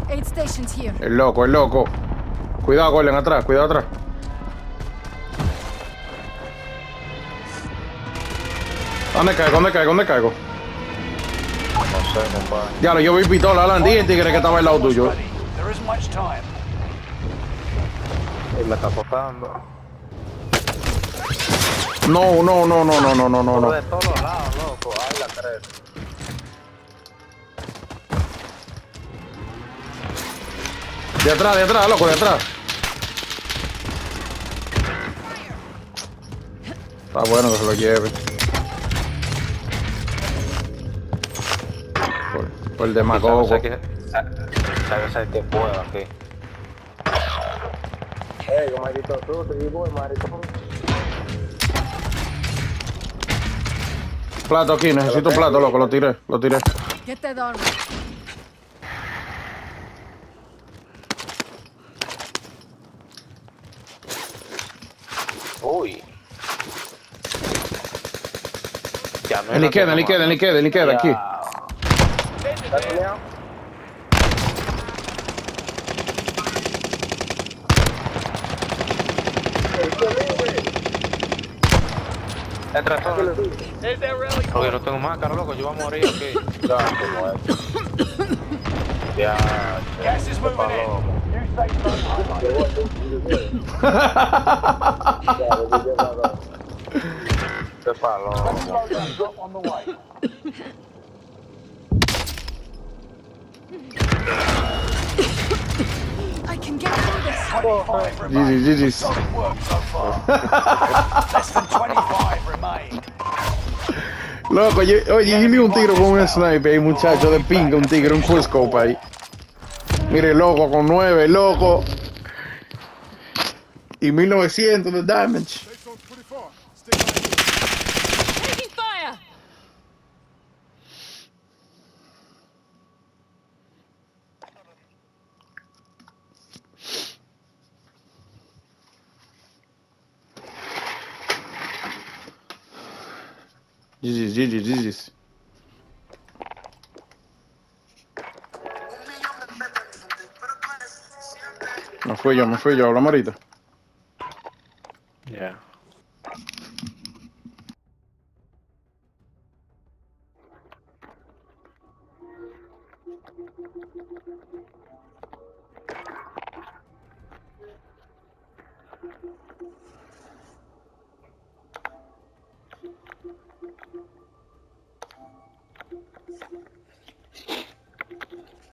Aid stations here. El loco, el loco. Cuidado, Golem, atrás, cuidado atrás. ¿Dónde caigo? ¿Dónde caigo? ¿Dónde caigo? No sé, compadre. Ya, yo vi pistola, Alan, dije el tigre que estaba al lado tuyo. There isn't much time. Él la está botando. No, no, no, no, no, no, no, no, no. De todos lados, loco. Ay, la creta. De atrás, loco, de atrás. Está bueno que se lo lleve. Por el demagogo. Sabes que puedo aquí. Maldito tú, te digo, maricón. Plato aquí, necesito plato, loco, lo tiré. Get that armor. Uy. Ya no En la izquierda, aquí. Entra todo. Oye, no tengo más, caro loco, yo voy a morir aquí. Ya, como es. Ya, Gas is moving in. New safe zone qué palo. highlighted. Drop on the way. I can get through this. 25 remain. GG. Solid work so far. Less than 25 remain. Loco, oye, yo vi un tigre con un sniper ahí, muchacho, de pinga, un tigre, un quickscope ahí. Mire, loco, con 9, loco. Y 1900 de damage. Taking fire. GG. Me fui yo, hablamos ahorita.